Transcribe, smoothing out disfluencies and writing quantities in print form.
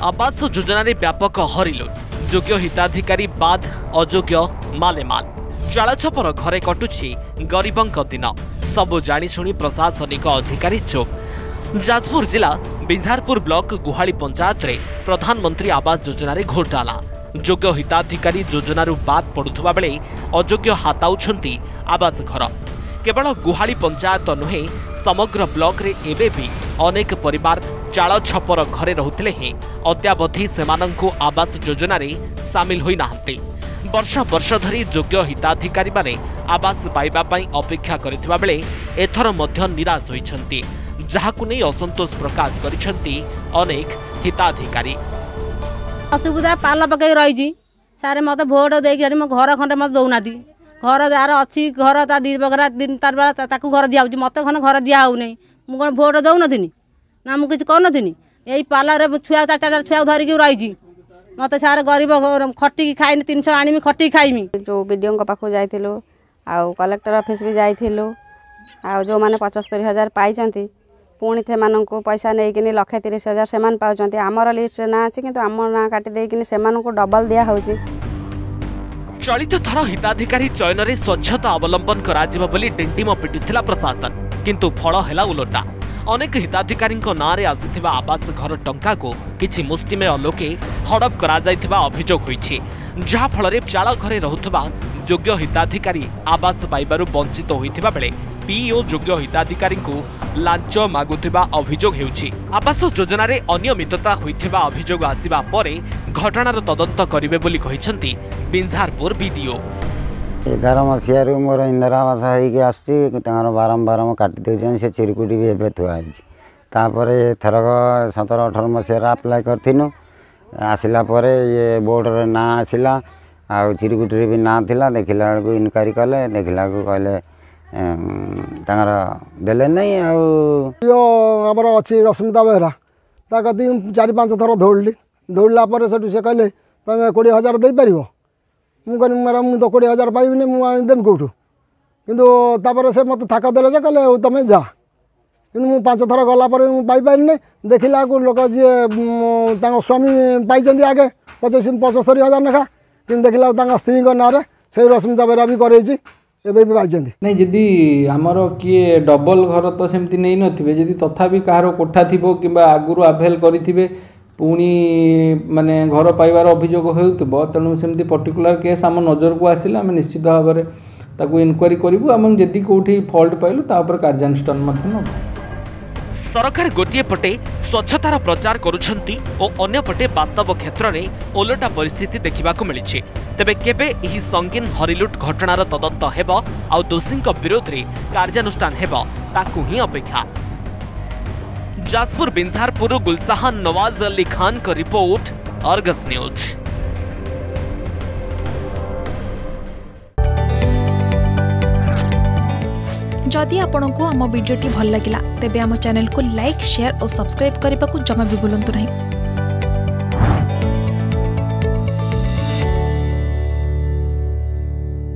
आवास योजना व्यापक हरिलुट योग्य हिताधिकारी बाद अयोग्य मालेमाल चाल छपर घरे कटुछि गरीबों दिन सबु जाशुणी प्रशासनिक अधिकारी चुप। जाजपुर जिला बिंझारपुर ब्लॉक गुहाली पंचायत रे प्रधानमंत्री आवास योजना घोटाला योग्य हिताधिकारी योजना बाद पड़ुवा बेले अयोग्य हाताउछंती आवास घर। केवल गुहाली पंचायत नुहे समग्र ब्लॉक रे एबे भी अनेक परिवार चाल छपर घरे रहुथिले हें अद्यावधि सेमानंकु आवास योजना रे सामिल होई नाहंती। वर्ष वर्ष धरी योग्य हिताधिकारी माने आवास पाइबा पई अपेक्षा करिथिबा बेले एथर मध्य निराश होइछंती, जाहाकु नै असंतोष प्रकाश करिछंती अनेक हिताधिकारी। असुविधा पाल पकई रही सारे मत भोट देकर मो घर खंडे मत दौना घर जार अच्छी घर ता दी बगरा दिन तार बेला ताकू घर दिया मत खन घर दिया हो नहीं मुझे कौन भोट दौन ना मुझे किसी कहन यही पालर छुआ चार छुआ धरिक रही मत सारे गरीब खटिकी खाइनी 300 आनी खटिकी खाइमी। जो बीडीओ पाखु जाइथिलु आउ कलेक्टर ऑफिस भी जाइथिलु आउ जो माने 75,000 पाइचंती पुणी थे माननको पैसा नहीं कि 1,30,000 सेमान पाउचंती। आमर लिस्ट ना अछि किंतु आम ना काटी दे कि सेमानको डबल दिया होउची। चलित थर हिताधिकारी चयन रे स्वच्छता अवलंबन कराजिबा बोली टेंटिम पिटिथिला प्रशासन, किंतु फल हेला उलटा। अनेक हिताधिकारी नाँ रे आसिथिबा आवास घर टंका को किछि मुष्टिमेय लोके हड़प करा जाइथिबा अभियोग होइछि, जहा फल रे चाल घरे रहुथिबा योग्य हिताधिकारी आवास पाइबारु वंचित होइथिबा बेले पीओ योग्य हिताधिकारी को लांच मागुथिबा अभियोग हेउछि। आवास योजना रे अनियमितता होइथिबा अभियोग आसिबा परे घटनार तदंत करिवे बोली कहिसंती बिंझारपुर बीडीओ। 11 मसीह मोर इंदिरा आवास होगी आसती बारंबार काटी दे से चिरकुटी भी एवं थुआई थरक 17-18 मसीह आप्लाय करूँ आसला ये बोर्ड ना आसला आ चिरकुटी भी ना थिला देखला बेलू इनक्वारी कले देखला कहले देले नहीं आमर अच्छी रश्मिता बेहरा कति 4-5 थर दौड़ी दौड़ा से कहले तुम 20,000 दे पार मुझे कहनी मैडम मुझे तो 20,000 पाइबी मुझे कौटू कितु से मत थाक देले कहले तुम जा कि 5 थर गलापर पाइपारे देखला लोक जी स्वामी पाई आगे 75,000 लेखा कि देखला स्त्री ना से रश्मिता बेहरा भी करई नहीं जदि आमर किए डबल घर तो सेमती नहीं नथिबे जदि तथापि कहार कोठा थिबो किबा आगुरु आभेल करिथिबे पुणी माने घर पाइबार अभियोग होउतबो तेणु सेमती पर्टिकुलर केस आम नजर को आसिला आम निश्चित भाव में ताकू इनक्वारी करिवु आम जदि कोठी फॉल्ट पाइलु ता ऊपर कार्यानुष्ठान मथन। सरकार गोटे पटे स्वच्छतार प्रचार करुछंती और अन्य पटे वास्तव क्षेत्र में ओलटा परिस्थिति देखा मिली। तेबे केबे एही संगीन हरिलुट घटनार तदंत हेबो आ दोषी विरोध में कार्यानुष्ठान हेबो ताकू ही अपेक्षा। जाजपुर बिंझारपुर गुलसाहन नवाज अली खान का रिपोर्ट, अर्गस न्यूज। जदि आपंक आम भिडी भल लगा तेब आम चैनल को लाइक, शेयर और सब्सक्राइब करने को जमा भी भूलु नहीं।